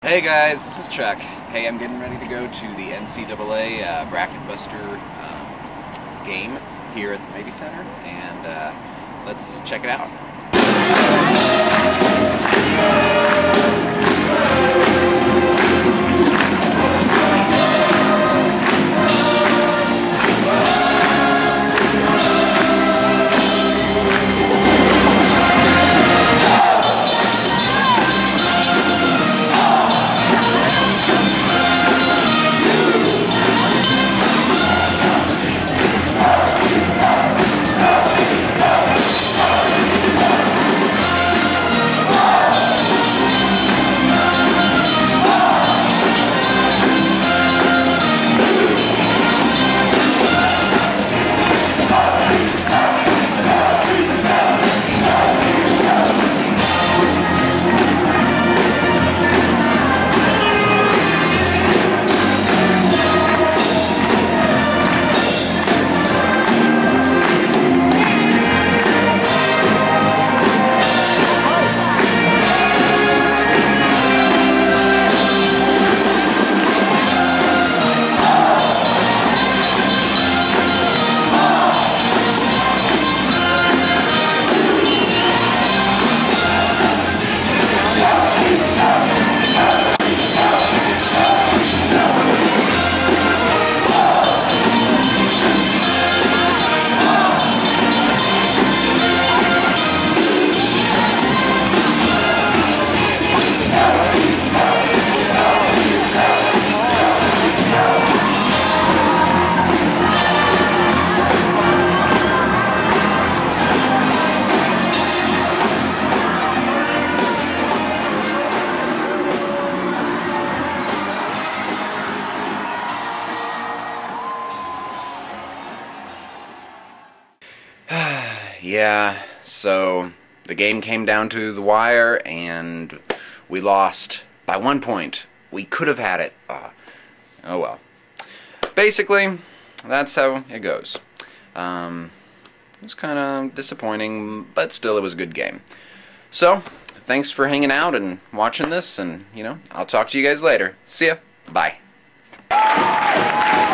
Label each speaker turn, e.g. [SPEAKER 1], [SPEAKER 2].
[SPEAKER 1] Hey guys, this is Chuck. Hey, I'm getting ready to go to the NCAA Bracketbuster game here at the Mabee Center, and let's check it out. Yeah, so the game came down to the wire and we lost by 1 point. We could have had it. Oh well. Basically, that's how it goes. It was kind of disappointing, but still it was a good game. So, thanks for hanging out and watching this, and, I'll talk to you guys later. See ya. Bye.